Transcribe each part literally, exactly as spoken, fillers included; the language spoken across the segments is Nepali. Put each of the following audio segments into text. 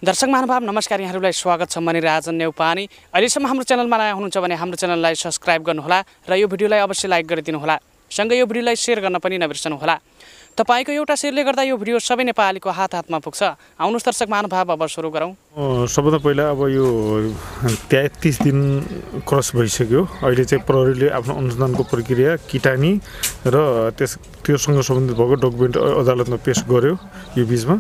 दर्शक महानुभाव नमस्कार, यहाँहरूलाई स्वागत छ। म निराजन नेउपानी। अहिलेसम्म हाम्रो च्यानलमा नयाँ हुनुहुन्छ भने हाम्रो च्यानललाई सब्स्क्राइब गर्नुहोला र यो भिडियोलाई अवश्य लाइक गरिदिनुहोला। सँगै यो भिडियोलाई सेयर गर्न पनि नबिर्सनुहोला। तपाईको एउटा सेयरले गर्दा यो भिडियो सबै नेपालीको हात हातमा पुग्छ। आउनुहोस् दर्शक महानुभाव, अब सुरु गरौँ। सबभन्दा पहिला अब यो तेत्तीस दिन क्रस भइसक्यो। अहिले चाहिँ प्रहरीले आफ्नो अनुसन्धानको प्रक्रिया किटानी र त्यस त्योसँग सम्बन्धित भएको डकुमेन्ट अदालतमा पेश गर्यो यो बिचमा।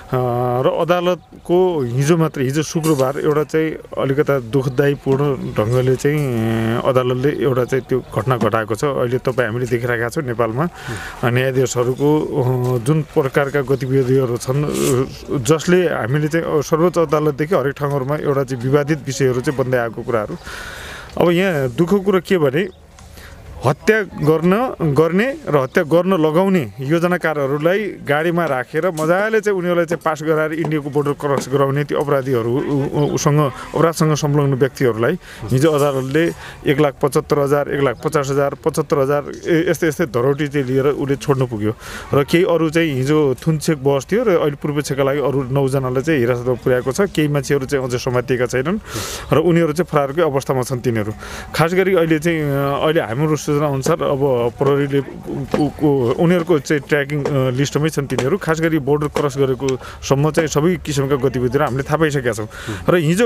र अदालतको हिजो मात्र हिजो शुक्रबार एउटा चाहिँ अलिकता दुःखदायीपूर्ण ढङ्गले चाहिँ अदालतले एउटा चाहिँ त्यो घटना घटाएको छ। अहिले तपाईँ हामीले देखिरहेका छौँ नेपालमा न्यायाधीशहरूको जुन प्रकारका गतिविधिहरू छन्, जसले हामीले चाहिँ सर्वोच्च अदालतदेखि हरेक ठाउँहरूमा एउटा चाहिँ विवादित विषयहरू चाहिँ बन्दै आएको कुराहरू। अब यहाँ दुःखको कुरा के भने हत्या गर्न गर्ने र हत्या गर्न लगाउने योजनाकारहरूलाई गाडीमा राखेर मजाले चाहिँ उनीहरूलाई चाहिँ पास गराएर इन्डियाको बोर्डर क्रस गराउने त्यो अपराधीहरूसँग अपराधसँग संलग्न व्यक्तिहरूलाई हिजो अदालतले एक लाख पचहत्तर हजार एक लाख पचास हजार पचहत्तर हजार यस्तै यस्तै धरौटी चाहिँ लिएर उसले छोड्नु पुग्यो। र केही अरू चाहिँ हिजो थुनछेक बहस थियो र अहिले पूर्वक्षेका लागि अरू नौजनालाई चाहिँ हिरासतमा पुर्याएको छ। केही मान्छेहरू चाहिँ अझै समातिएका छैनन् र उनीहरू चाहिँ फरारकै अवस्थामा छन् तिनीहरू। खास गरी अहिले चाहिँ अहिले हाम्रो सूचना अनुसार अब प्रहरीले उनीहरूको चाहिँ ट्र्याकिङ लिस्टमै छन् तिनीहरू। खास गरी बोर्डर क्रस गरेको सम्म चाहिँ सबै किसिमका गतिविधिहरू हामीले थाहा पाइसकेका छौँ। र हिजो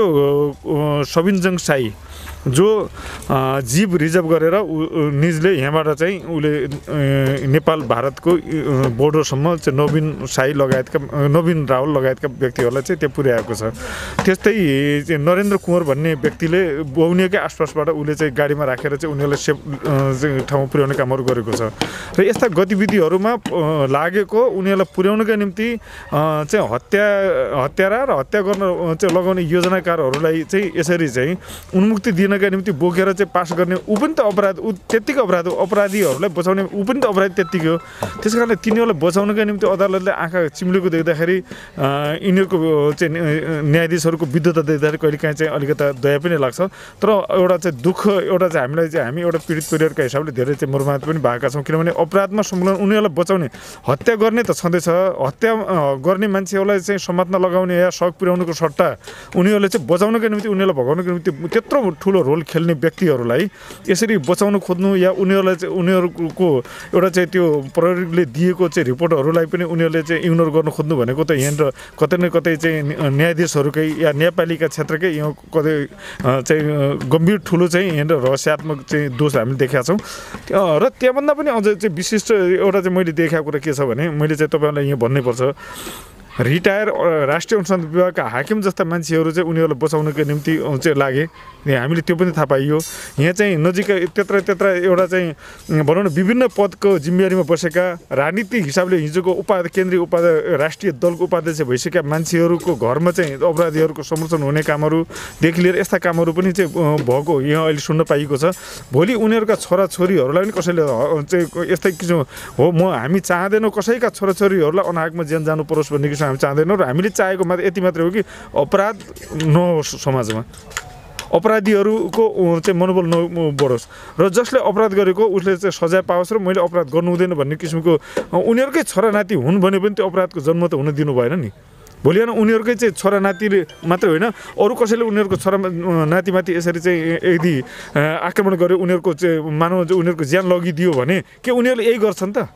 सबिनजङ साई जो जीव रिजर्भ गरेर निजले यहाँबाट चाहिँ उसले नेपाल भारतको बोर्डरसम्म चाहिँ नवीन साई लगायतका नवीन रावल लगायतका व्यक्तिहरूलाई चाहिँ त्यहाँ पुर्याएको छ। त्यस्तै नरेन्द्र कुँवर भन्ने व्यक्तिले बौनियाकै आसपासबाट उसले चाहिँ गाडीमा राखेर चाहिँ उनीहरूलाई सेफ ठाउँमा पुर्याउने कामहरू गरेको छ। र यस्ता गतिविधिहरूमा लागेको उनीहरूलाई पुर्याउनका निम्ति चाहिँ हत्या हत्यारा र हत्या गर्न चाहिँ लगाउने योजनाकारहरूलाई चाहिँ यसरी चाहिँ उन्मुक्ति दिनका निम्ति बोकेर चाहिँ पास गर्ने ऊ पनि त अपराध ऊ त्यत्तिकै अपराध हो। अपराधीहरूलाई बचाउने ऊ पनि त अपराधी त्यत्तिकै हो। त्यस कारणले तिनीहरूलाई बचाउनका निम्ति अदालतले आँखा चिम्लेको देख्दाखेरि यिनीहरूको चाहिँ न्यायाधीशहरूको विद्धता देख्दाखेरि कहिले काहीँ चाहिँ अलिकता दया पनि लाग्छ। तर एउटा चाहिँ दुःख एउटा चाहिँ हामीलाई चाहिँ हामी एउटा पीडित परिवारका हिसाबले धेरै चाहिँ मर्माहत पनि भएका छौँ। किनभने अपराधमा संलग्न उनीहरूलाई बचाउने हत्या गर्ने त छँदैछ, हत्या गर्ने मान्छेहरूलाई चाहिँ समात्न लगाउने या सक पुर्याउनुको सट्टा उनीहरूले चाहिँ बचाउनका निम्ति उनीहरूलाई भगाउनको निम्ति त्यत्रो ठुलो रोल खेल्ने व्यक्तिहरूलाई यसरी बचाउन खोज्नु या उनीहरूलाई चाहिँ उनीहरूको एउटा चाहिँ त्यो प्रहरीले दिएको चाहिँ रिपोर्टहरूलाई पनि उनीहरूले चाहिँ इग्नोर गर्न खोज्नु भनेको त यहाँनिर कतै न कतै चाहिँ न्यायाधीशहरूकै या न्यायपालिका क्षेत्रकै यहाँ कतै चाहिँ गम्भीर ठुलो चाहिँ यहाँनिर रहस्यात्मक चाहिँ दोष हामीले देखेका छौँ। र त्यहाँभन्दा पनि अझ चाहिँ विशिष्ट एउटा चाहिँ मैले देखेको कुरा के छ भने मैले चाहिँ तपाईँहरूलाई यहाँ भन्नैपर्छ, रिटायर राष्ट्रिय अनुसन्धान विभागका हाकिम जस्ता मान्छेहरू चाहिँ उनीहरूलाई बचाउनको निम्ति चाहिँ लागे। हामीले त्यो पनि थाहा पाइयो। यहाँ चाहिँ नजिकै त्यत्र त्यत्र एउटा चाहिँ भनौँ न विभिन्न पदको जिम्मेवारीमा बसेका राजनीतिक हिसाबले हिजोको उपाध्य केन्द्रीय उपाध्य राष्ट्रिय दलको उपाध्यक्ष भइसकेका मान्छेहरूको घरमा चाहिँ अपराधीहरूको समर्थन हुने कामहरूदेखि लिएर यस्ता कामहरू पनि चाहिँ भएको यहाँ अहिले सुन्न पाइएको छ। भोलि उनीहरूका छोराछोरीहरूलाई पनि कसैले चाहिँ यस्तै किसिम हो म हामी चाहँदैनौँ कसैका छोराछोरीहरूलाई अनाहकमा ज्यान जानु परोस् भन्ने किसिम हामी चाहँदैनौँ। र हामीले चाहेको मात्र यति मात्रै हो कि अपराध नहोस् समाजमा, अपराधीहरूको चाहिँ मनोबल नबढोस् र जसले अपराध गरेको उसले चाहिँ सजाय पाओस् र मैले अपराध गर्नु हुँदैन भन्ने किसिमको उनीहरूकै छोरा नाति हुन् भने पनि त्यो अपराधको जन्म त हुन दिनु भएन नि। भोलि होइन उनीहरूकै चाहिँ छोरा नातिले मात्रै होइन अरू कसैले उनीहरूको छोरा नातिमाथि यसरी चाहिँ यदि आक्रमण गर्यो उनीहरूको चाहिँ मानव उनीहरूको ज्यान लगिदियो भने के उनीहरूले यही गर्छन् त?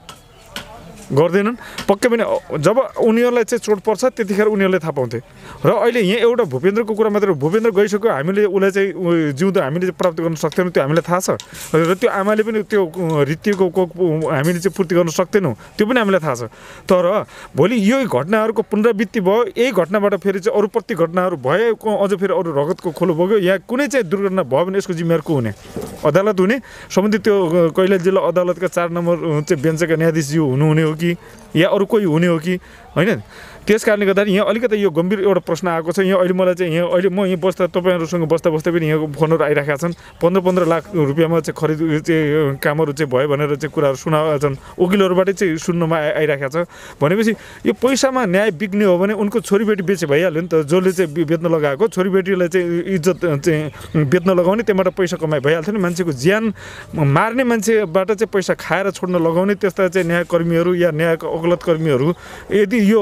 गर्दैनन् पक्कै पनि। जब उनीहरूलाई चाहिँ चोट पर्छ त्यतिखेर उनीहरूले थाहा पाउँथे। र अहिले यहाँ एउटा भूपेन्द्रको कुरा मात्रै, भूपेन्द्र गइसक्यो, हामीले उसलाई चाहिँ जिउँदो हामीले चाहिँ प्राप्त गर्न सक्दैनौँ, त्यो हामीलाई थाहा छ। र त्यो आमाले पनि त्यो रीतिको कोक हामीले चाहिँ पूर्ति गर्न सक्दैनौँ, त्यो पनि हामीलाई थाहा छ। तर भोलि यो घटनाहरूको पुनरावृत्ति भयो, यही घटनाबाट फेरि चाहिँ अरू प्रति घटनाहरू भएको अझ फेरि अरू रगतको खोलो बग्यो या कुनै चाहिँ दुर्घटना भयो भने यसको जिम्मेवार को हुने? अदालत हुने, सम्बन्धित त्यो कैलाली जिल्ला अदालतका चार नम्बर चाहिँ बेन्चका न्यायाधीशज्यू हुनुहुने हो कि या अरू कोही हुने हो कि होइन? त्यस कारणले गर्दाखेरि यहाँ अलिकति यो गम्भीर एउटा प्रश्न आएको छ। यहाँ अहिले मलाई चाहिँ यहाँ अहिले म यहाँ बस्दा तपाईँहरूसँग बस्दा बस्दै पनि यहाँको फोनहरू आइरहेका छन्। पन्ध्र पन्ध्र लाख रुपियाँमा चाहिँ खरिद चाहिँ कामहरू चाहिँ भयो भनेर चाहिँ कुराहरू सुना छन्, वकिलहरूबाटै चाहिँ सुन्नमा आइरहेको छ। भनेपछि यो पैसामा न्याय बिग्ने हो भने उनको छोरीबेटी बेचे भइहाल्यो नि त। जसले चाहिँ बेच्न लगाएको छोरीबेटीलाई चाहिँ इज्जत चाहिँ बेच्न लगाउने, त्यहाँबाट पैसा कमाइ भइहाल्थ्यो नि। मान्छेको ज्यान मार्ने मान्छेबाट चाहिँ पैसा खाएर छोड्न लगाउने त्यस्ता चाहिँ न्यायकर्मीहरू या न्यायको अदालत कर्मीहरू यदि यो भनेपछि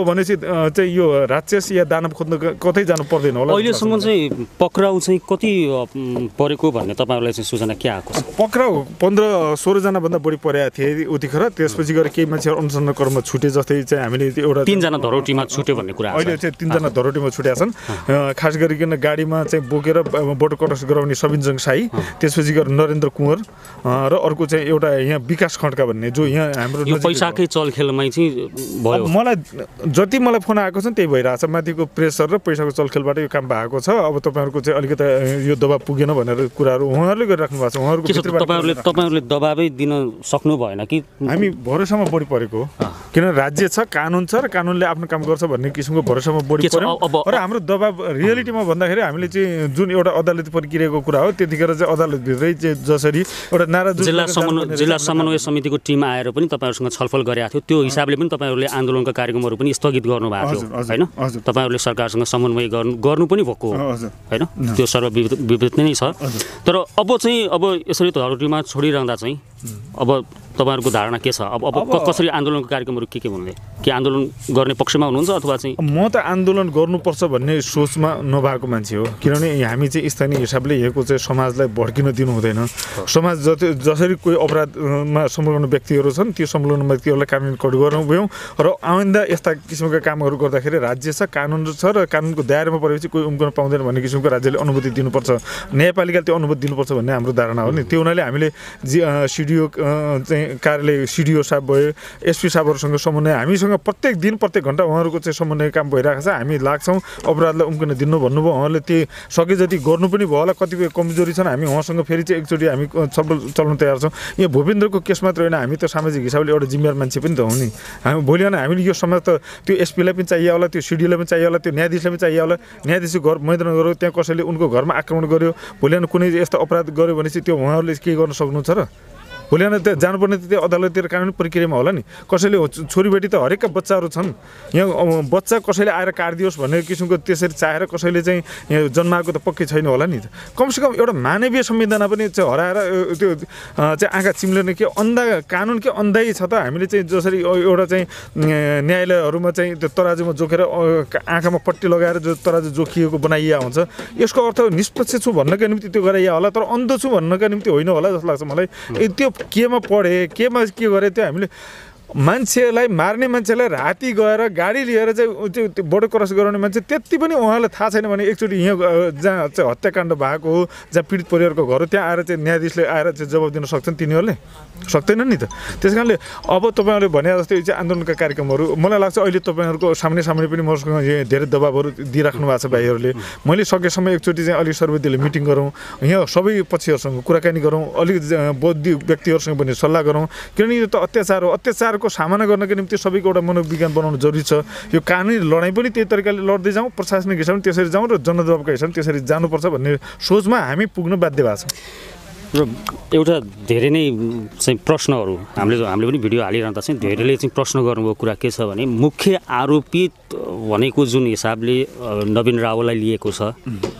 चाहिँ यो राक्षस या दानव खोज्न कतै जानु पर्दैन होला अहिलेसम्म चाहिँ पक्राउ चाहिँ कति परेको भन्ने तपाईँहरूलाई चाहिँ सूचना के आएको छ पक्राउ पन्ध्र सोह्रजना भन्दा बढी परेका थिए उतिखेर त्यसपछि गएर केही मान्छेहरू अनुसन्धान क्रममा छुटे जस्तै चाहिँ हामीले एउटा तीनजना धरोटीमा छुट्यो भन्ने कुरा अहिले चाहिँ तीनजना धरोटीमा छुटेका छन् खास गरिकन गाडीमा चाहिँ बोकेर बोर्डर क्रस गराउने सबिनजङ साई त्यसपछि गएर नरेन्द्र कुँवर र अर्को चाहिँ एउटा यहाँ विकास खड्का भन्ने जो यहाँ हाम्रो यो पैसाकै चलखेलमै चाहिँ भयो मलाई जति मलाई फोन आएको छ त्यही भइरहेछ माथिको प्रेसर र पैसाको चलखेलबाट यो काम भएको छ अब तपाईँहरूको चाहिँ अलिकति यो दबाब पुगेन भनेर कुराहरू उहाँहरूले गरिराख्नु भएको छ उहाँहरूको तपाईँहरूले तपाईँहरूले दबाबै दिन सक्नु भएन कि हामी भरोसामा बढी परेको किनभने राज्य छ कानुन छ र कानुनले आफ्नो काम गर्छ भन्ने किसिमको भरोसामा बढी पर्यो र हाम्रो दबाब रियालिटीमा भन्दाखेरि हामीले चाहिँ जुन एउटा अदालती प्रक्रियाको कुरा हो त्यतिखेर चाहिँ अदालतभित्रै चाहिँ जसरी एउटा नारा जिल्ला समन्वय जिल्ला समन्वय समितिको टिम आएर पनि तपाईँहरूसँग छलफल गरेको थियो त्यो हिसाबले पनि तपाईँहरूले आन्दोलनका कार्यक्रमहरू पनि स्थगित गर्नुभएको थियो होइन तपाईँहरूले सरकारसँग समन्वय गर्नु गर्नु पनि भएको हो होइन त्यो सर्वविदित नै छ तर अब चाहिँ अब यसरी धरोटीमा छोडिरहँदा चाहिँ अब तपाईँहरूको धारणा के छ अब अब कसरी आन्दोलनको कार्यक्रमहरू के के भन्दै के आन्दोलन गर्ने पक्षमा हुनुहुन्छ अथवा चाहिँ म त आन्दोलन गर्नुपर्छ भन्ने सोचमा नभएको मान्छे हो किनभने हामी चाहिँ स्थानीय हिसाबले यहाँको चाहिँ समाजलाई भड्किन दिनु हुँदैन समाज जति जसरी कोही अपराधमा संलग्न व्यक्तिहरू छन् त्यो संलग्न व्यक्तिहरूलाई कानुन कड गर्नु भयौँ र आइन्दा यस्ता किसिमका कामहरू गर्दाखेरि राज्य छ कानुन छ र कानुनको दायरामा परेपछि कोही उम्कन पाउँदैन भन्ने किसिमको राज्यले अनुमति दिनुपर्छ न्यायपालिकाले त्यो अनुमति दिनुपर्छ भन्ने हाम्रो धारणा हो नि त्यो हुनाले हामीले सिडिओ चाहिँ कार्यालय सिडिओ साहब भयो एसपी साहबहरूसँग समन्वय हामीसँग प्रत्येक दिन प्रत्येक घन्टा उहाँहरूको चाहिँ समन्वय काम भइरहेको छ हामी लाग्छौँ अपराधलाई उम्कन दिनु भन्नुभयो उहाँले त्यो सके जति गर्नु पनि भयो होला कतिपय कमजोरी छन् हामी उहाँसँग फेरि चाहिँ एकचोटि हामी छलफल चलाउन तयार छौँ यहाँ भूपेन्द्रको केस मात्र होइन हामी त सामाजिक हिसाबले एउटा जिम्मेवार मान्छे पनि त हो नि हामी भोलि आउन हामीले यो समाज त त्यो एसपीलाई पनि चाहियो होला त्यो सिडिओलाई पनि चाहियो होला त्यो न्यायाधीशलाई पनि चाहियो होला न्यायाधीशको घर मैदान गऱ्यो त्यहाँ कसैले उनको घरमा आक्रमण गर्यो भोलि आउन कुनै यस्तो अपराध गर्यो भने चाहिँ त्यो उहाँहरूले के गर्न सक्नुहुन्छ र भोलि आउन त्यहाँ जानुपर्ने त त्यो अदालततिर कानुनी प्रक्रियामा होला नि कसैले छोरीबेटी त हरेकका बच्चाहरू छन् यहाँ बच्चा कसैले आएर काटिदियोस् भन्ने किसिमको त्यसरी चाहेर कसैले चाहिँ यहाँ जन्माएको त पक्कै छैन होला नि कमसेकम एउटा मानवीय संवेदना पनि चाहिँ हराएर त्यो चाहिँ आँखा चिम्लिने के अन्धा कानुन के अन्धाइ छ त हामीले चाहिँ जसरी एउटा चाहिँ न्यायालयहरूमा चाहिँ त्यो तराजुमा जोखेर आँखामा पट्टी लगाएर जो तराजु जोखिएको बनाइया हुन्छ यसको अर्थ निष्पक्ष छु भन्नका निम्ति त्यो गराइया होला तर अन्ध छु भन्नका निम्ति होइन होला जस्तो लाग्छ मलाई त्यो केमा पढे केमा के गरे त्यो हामीले मान्छेलाई मार्ने मान्छेलाई राति गएर गाडी लिएर चाहिँ त्यो बोर्डर क्रस गराउने मान्छे त्यति पनि उहाँलाई थाहा छैन भने एकचोटि यहाँ जहाँ चाहिँ हत्याकाण्ड भएको हो जहाँ पीडित परिवारको घर हो त्यहाँ आएर चाहिँ न्यायाधीशले आएर चाहिँ जवाब दिन सक्छन् तिनीहरूले सक्दैनन् नि त त्यस कारणले अब तपाईँहरूले भने जस्तै चाहिँ आन्दोलनका कार्यक्रमहरू मलाई लाग्छ अहिले तपाईँहरूको सामने सामने पनि मसँग धेरै दबाबहरू दिइराख्नु भएको छ भाइहरूले मैले सकेसम्म एकचोटि चाहिँ अलिक सर्वोदयले मिटिङ गरौँ यहाँ सबै पक्षहरूसँग कुराकानी गरौँ अलिक बौद्धिक व्यक्तिहरूसँग पनि सल्लाह गरौँ किनभने यो त अत्याचार हो अत्याचार को सामना गर्नको निम्ति सबैको एउटा मनोविज्ञान बनाउनु जरुरी छ यो कानुनी लडाइँ पनि त्यही तरिकाले लड्दै जाउँ प्रशासनिक हिसाबले त्यसरी जाउँ र जनदबावका हिसाबले त्यसरी जानुपर्छ भन्ने सोचमा हामी पुग्न बाध्य भएको छ र एउटा धेरै नै चाहिँ प्रश्नहरू हामीले हामीले पनि भिडियो हालिरहँदा चाहिँ धेरैले चाहिँ प्रश्न गर्नुभएको कुरा के छ भने मुख्य आरोपित भनेको जुन हिसाबले नवीन रावललाई लिएको छ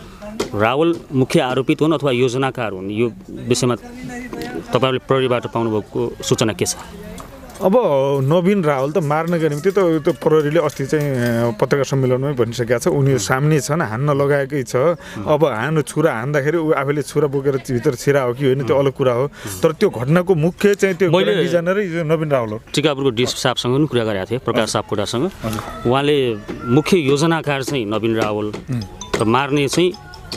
रावल मुख्य आरोपित हुन् अथवा योजनाकार हुन् यो विषयमा तपाईँहरूले प्रहरीबाट पाउनुभएको सूचना के छ अब नवीन रावल त मार्नका निम्ति त त्यो प्रहरीले अस्ति चाहिँ पत्रकार सम्मेलनमै भनिसकेका छ उनी सामने छन् हान्न लगाएकै छ अब हान्नु छुरा हान्दाखेरि ऊ आफैले छुरा बोकेर भित्र छिरा हो कि होइन त्यो अलग कुरा हो तर त्यो घटनाको मुख्य चाहिँ त्यो डिजाइनरै नवीन रावल हो टिकापुरको डिएसपी साहबसँग पनि कुरा गरेका थिएँ प्रकाश सापकोटासँग उहाँले मुख्य योजनाकार चाहिँ नवीन रावल र मार्ने चाहिँ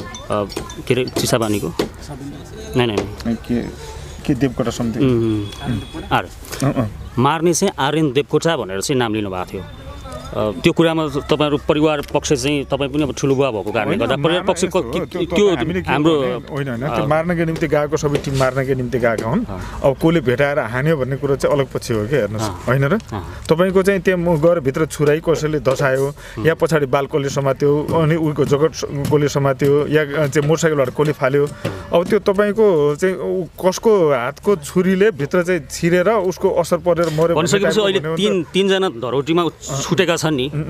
के अरे चिसाबानीको नै नै के के देवकोटा समथिङ मार्ने चाहिँ आर्यन देवकोटा भनेर चाहिँ नाम लिनुभएको थियो त्यो कुरामा तपाईँहरू परिवार पक्ष चाहिँ तपाईँ पनि अब ठुलो बुवा भएको कारणले गर्दा परिवार पक्षको त्यो हाम्रो होइन होइन त्यो मार्नका निम्ति गएको सबै टिम मार्नका निम्ति गएका हुन् अब कसले भेटाएर हान्यो भन्ने कुरो चाहिँ अलग पछि हो कि हेर्नुहोस् होइन र तपाईँको चाहिँ त्यहाँ गएर भित्र छुराई कसैले धसायो या पछाडि बाल कसले समात्यो अनि उनको जगत कसले समात्यो या चाहिँ मोटरसाइकलबाट कसले फाल्यो अब त्यो तपाईँको चाहिँ कसको हातको छुरीले भित्र चाहिँ छिरेर उसको असर परेर मर्यो भनिसकेपछि अहिले तीन तीनजना धरोटीमा छुटेका छन् नि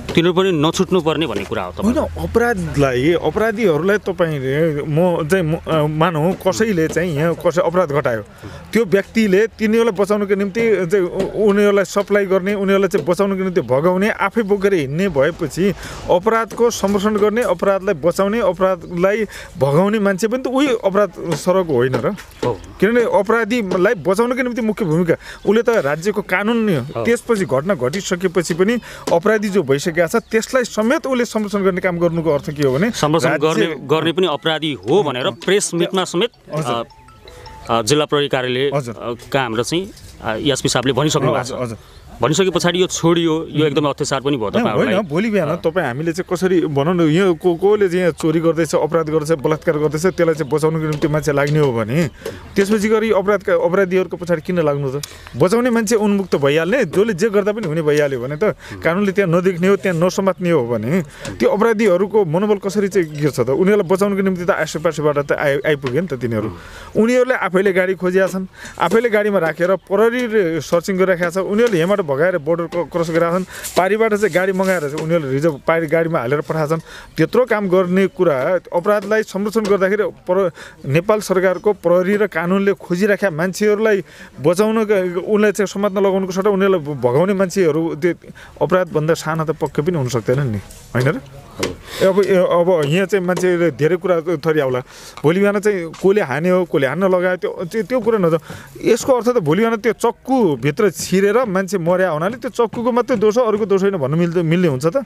तिनीहरू पनि नछुट्नु पर्ने भन्ने कुरा हो होइन अपराधलाई अपराधीहरूलाई तपाईँले म चाहिँ मानौँ कसैले चाहिँ यहाँ कसै अपराध घटायो त्यो व्यक्तिले तिनीहरूलाई बचाउनुको निम्ति चाहिँ उनीहरूलाई सप्लाई गर्ने उनीहरूलाई चाहिँ बचाउनुको निम्ति भगाउने आफै बोकेर हिँड्ने भएपछि अपराधको संरक्षण गर्ने अपराधलाई बचाउने अपराधलाई भगाउने मान्छे पनि त उही अपराध सरको होइन र किनभने अपराधीलाई बचाउनुको निम्ति मुख्य भूमिका उसले त राज्यको कानुन नै हो त्यसपछि घटना घटिसकेपछि पनि अपराधी जो भइसकेको छ त्यसलाई समेत उसले संरक्षण गर्ने काम गर्नुको अर्थ के हो भने संरक्षण गर्ने गर्ने पनि अपराधी हो भनेर प्रेस मिटमा समेत जिल्ला प्रहरी कार्यालयका हाम्रो चाहिँ एसपी साहबले भनिसक्नु भएको छ भनिसके पछाडि यो छोडियो यो एकदमै अत्याचार पनि भयो तपाईहरुलाई होइन भोलि बिहान तपाईँ हामीले चाहिँ कसरी भनौँ न यो को कोले चाहिँ चोरी गर्दैछ अपराध गर्दैछ बलात्कार गर्दैछ त्यसलाई चाहिँ बचाउनुको निम्ति मान्छे लाग्ने हो भने त्यसपछि गरी अपराधका अपराधीहरूको पछाडि किन लाग्नु त बचाउने मान्छे उन्मुक्त भइहाल्ने जसले जे गर्दा पनि हुने भइहाल्यो भने त कानुनले त्यहाँ नदेख्ने हो त्यहाँ नसमात्ने हो भने त्यो अपराधीहरूको मनोबल कसरी चाहिँ गिर्छ त उनीहरूलाई बचाउनुको निम्ति त आसेपासेबाट त आइ आइपुग्यो नि त तिनीहरू उनीहरूले आफैले गाडी खोजिया छन् आफैले गाडीमा राखेर प्रहरीले सर्चिङ गरिराखेका छ उनीहरूले यहाँबाट भगाएर बोर्डर क्रस गरेका छन् पारीबाट चाहिँ गाडी मगाएर चाहिँ उनीहरूले रिजर्भ पारी गाडीमा हालेर पठाएका छन् त्यत्रो काम गर्ने कुरा अपराधलाई संरक्षण गर्दाखेरि प्र नेपाल सरकारको प्रहरी र कानुनले खोजिराखेका मान्छेहरूलाई बचाउन उनलाई चाहिँ समात्न लगाउनुको सट्टा उनीहरूलाई भगाउने मान्छेहरू त्यो अपराधभन्दा साना त पक्कै पनि हुन सक्दैन नि होइन र अब अब यहाँ चाहिँ मान्छेले धेरै कुरा थरी आउला भोलि बिहान चाहिँ कसले हान्यो कसले हान्न लगायो त्यो त्यो कुरा नजाउँ यसको अर्थ त भोलि बिहान त्यो चक्कुभित्र छिरेर मान्छे मर्या हुनाले त्यो चक्कुको मात्रै दोष हो अरूको दोष होइन भन्नु मिल्दै मिल्ने हुन्छ त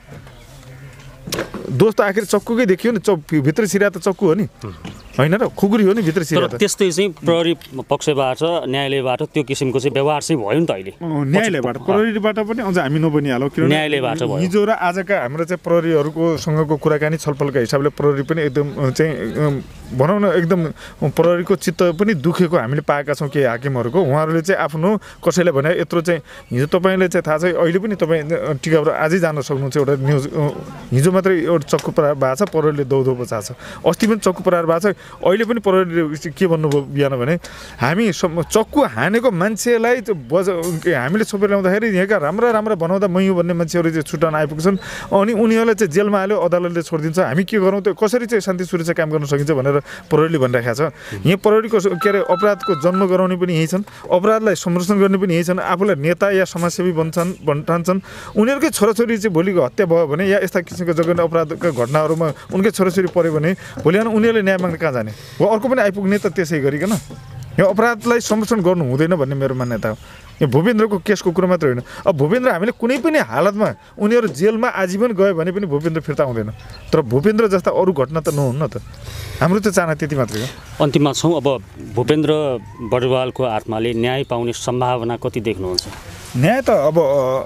दोष त आखिर चक्कुकै देखियो नि चक भित्र छिरा त चक्कु हो नि होइन र खुकुरी हो नि भित्र छिरा त त्यस्तै चाहिँ प्रहरी पक्षबाट न्यायालयबाट त्यो किसिमको चाहिँ व्यवहार चाहिँ भयो नि त अहिले न्यायालयबाट प्रहरीबाट पनि अझ हामी नबनिहालौँ किनभने न्यायालयबाट भयो हिजो र आजका हाम्रो चाहिँ प्रहरीहरूको सँगको कुराकानी छलफलका हिसाबले प्रहरी पनि एकदम चाहिँ भनौँ न एकदम प्रहरीको चित्त पनि दुखेको हामीले पाएका छौँ केही हाकिमहरूको उहाँहरूले चाहिँ आफ्नो कसैलाई भने यत्रो चाहिँ हिजो तपाईँले चाहिँ थाहा छ अहिले पनि तपाईँ टिकाबाट आजै जान सक्नुहुन्छ एउटा न्युज हिजो मात्रै एउटा चक्कु प्रहार भएको छ प्रहरीले दौदौ बचाएको छ अस्ति पनि चक्कु प्रहार भएको छ अहिले पनि प्रहरीले के भन्नुभयो बिहान भने हामी चक्कु हानेको मान्छेलाई बजा हामीले छोपेर ल्याउँदाखेरि यहाँका राम्रा राम्रा बनाउँदा मै भन्ने मान्छेहरू चाहिँ छुट्टाउन आइपुग्छन् अनि उनीहरूलाई चाहिँ जेलमा हाल्यो अदालतले छोडिदिन्छ हामी के गरौँ त्यो कसरी चाहिँ शान्ति सुरक्षा काम गर्न सकिन्छ भनेर प्रहरीले भनिरहेको छ यहाँ प्रहरीको के अरे अपराधको जन्म गराउने पनि यही छन् अपराधलाई संरक्षण गर्ने पनि यही छन् आफूलाई नेता या समाजसेवी बन्छन् भन्ठान्छन् उनीहरूकै छोराछोरी चाहिँ भोलिको हत्या भयो भने या यस्ता किसिमको जघन्य अपराधका घटनाहरूमा उनकै छोराछोरी पऱ्यो भने भोलि बिहान उनीहरूले न्याय माग्न कहाँ जाने हो अर्को पनि आइपुग्ने त त्यसै गरिकन यो अपराधलाई संरक्षण गर्नु हुँदैन भन्ने मेरो मान्यता हो यो भूपेन्द्रको केसको कुरा मात्रै होइन अब भूपेन्द्र हामीले कुनै पनि हालतमा उनीहरू जेलमा आजीवन गयो भने पनि भूपेन्द्र फिर्ता आउँदैन तर भूपेन्द्र जस्ता अरू घटना त नहुन्न त हाम्रो त चाहना त्यति मात्रै हो अन्तिममा छौँ अब भूपेन्द्र बडुवालको आत्माले न्याय पाउने सम्भावना कति देख्नुहुन्छ न्याय त अब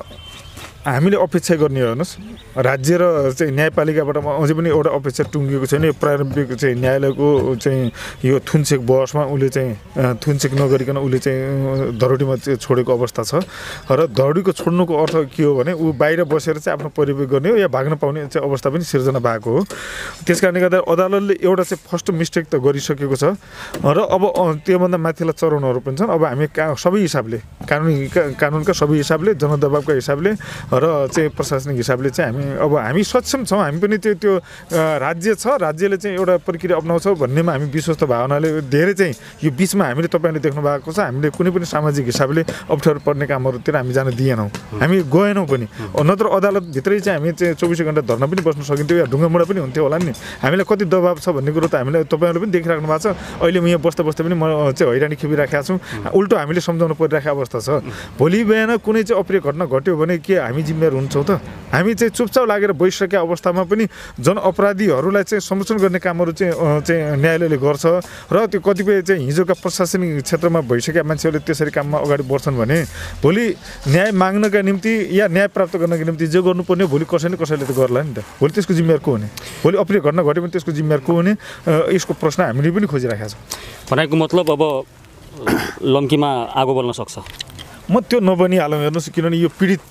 हामीले अपेक्षा गर्ने हेर्नुहोस् राज्य र चाहिँ न्यायपालिकाबाट अझै पनि एउटा अपेक्षा टुङ्गिएको छैन यो प्रारम्भिक चाहिँ न्यायालयको चाहिँ यो थुनचेक बहसमा उसले चाहिँ थुनचेक नगरिकन उसले चाहिँ धरोडीमा चाहिँ छोडेको अवस्था छ र धरोडीको छोड्नुको अर्थ के हो भने ऊ बाहिर बसेर चाहिँ आफ्नो परिवेश गर्ने हो या भाग्न पाउने चाहिँ अवस्था पनि सिर्जना भएको हो त्यस कारणले गर्दा अदालतले एउटा चाहिँ फर्स्ट मिस्टेक त गरिसकेको छ र अब त्योभन्दा माथिल्ला चरणहरू पनि छन् अब हामी सबै हिसाबले कानुनी कानुनका सबै हिसाबले जनदबावका हिसाबले र चाहिँ प्रशासनिक हिसाबले चाहिँ हामी अब हामी सक्षम छौँ हामी पनि त्यो त्यो राज्य छ राज्यले चाहिँ एउटा प्रक्रिया अप्नाउँछ भन्नेमा हामी विश्वस्त भावनाले धेरै चाहिँ यो बिचमा हामीले तपाईँले देख्नु भएको छ हामीले कुनै पनि सामाजिक हिसाबले अप्ठ्यारो पर्ने कामहरूतिर हामी जान दिएनौँ हामी गएनौँ पनि नत्र अदालतभित्रै चाहिँ हामी चाहिँ चौबिसै घन्टा धर्ना पनि बस्न सकिन्थ्यो या ढुङ्गामुढा पनि हुन्थ्यो होला नि हामीलाई कति दबाब छ भन्ने कुरो त हामीले तपाईँहरूले पनि देखिराख्नु भएको छ अहिले म यहाँ बस्दा बस्दा पनि म चाहिँ हैरानी खेपिराखेका छु उल्टो हामीले सम्झाउनु परिरहेको अवस्था छ भोलि बिहान कुनै चाहिँ अप्रिय घटना घट्यो भने के हामी जिम्मेवार हुन्छौँ त हामी चाहिँ चुपचाप लागेर बसिसकेका अवस्थामा पनि जन अपराधीहरूलाई चाहिँ संरक्षण गर्ने कामहरू चाहिँ चाहिँ न्यायालयले गर्छ र त्यो कतिपय चाहिँ हिजोका प्रशासनिक क्षेत्रमा भइसकेका मान्छेहरूले त्यसरी काममा अगाडि बढ्छन् भने भोलि न्याय माग्नका निम्ति या न्याय प्राप्त गर्नका निम्ति जे गर्नुपर्ने भोलि कसै न कसैले त गर्ला नि त भोलि त्यसको जिम्मेवार को हुने भोलि अप्रिय घटना घट्यो भने त्यसको जिम्मेवार को हुने यसको प्रश्न हामीले पनि खोजिराखेका छौँ भनेको मतलब अब लम्कीमा आगो बल्न सक्छ म त्यो नबनिहालौँ हेर्नुहोस् किनभने यो पीडित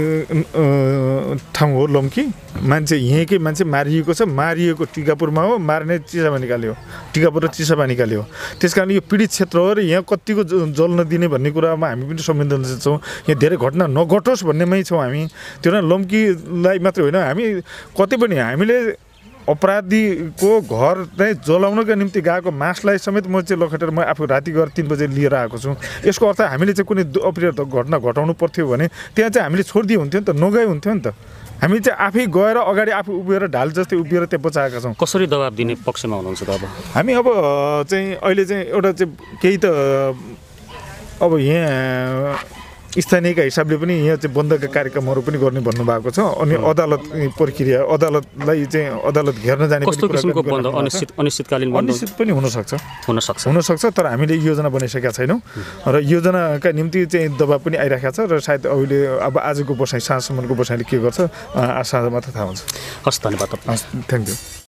ठाउँ हो लम्की मान्छे यहीँकै मान्छे मारिएको छ मारिएको टिकापुरमा हो मार्ने चिसापा निकाल्यो टिकापुर र चिसापा निकाल्यो त्यस कारण यो पीडित क्षेत्र हो र यहाँ कतिको जल्न दिने भन्ने कुरामा हामी पनि संवेदनशील छौँ यहाँ धेरै घटना नघटोस् भन्नेमै छौँ हामी त्यो लम्कीलाई मात्रै होइन हामी कतै पनि हामीले अपराधीको घर चाहिँ जलाउनका निम्ति गएको मासलाई समेत म चाहिँ लखेटेर म आफू राति गएर तिन बजे लिएर आएको छु यसको अर्थ हामीले चाहिँ कुनै अप्रिय घटना घटाउनु पर्थ्यो भने त्यहाँ चाहिँ हामीले छोडिदियो हुन्थ्यो नि त नगए हुन्थ्यो नि त हामी चाहिँ आफै गएर अगाडि आफू उभिएर ढाल जस्तै उभिएर त्यहाँ बचाएका छौँ कसरी दबाब दिने पक्षमा हुनुहुन्छ त अब हामी अब चाहिँ अहिले चाहिँ एउटा चाहिँ केही त अब यहाँ स्थानीयका हिसाबले पनि यहाँ चाहिँ बन्दका कार्यक्रमहरू पनि गर्ने भन्नुभएको छ अनि अदालत प्रक्रिया अदालतलाई चाहिँ अदालत घेर्न जाने कस्तो किसिमको बन्द अनिश्चित अनिश्चितकालीन बन्द अनिश्चित पनि हुनसक्छ हुनसक्छ हुनसक्छ तर हामीले योजना बनाइसकेका छैनौँ र योजनाका निम्ति चाहिँ दबाब पनि आइरहेको छ र सायद अहिले अब आजको बसाइ साँझसम्मको बसाइले के गर्छ साँझ मात्र थाहा हुन्छ हस् धन्यवाद हस् थ्याङ्क यू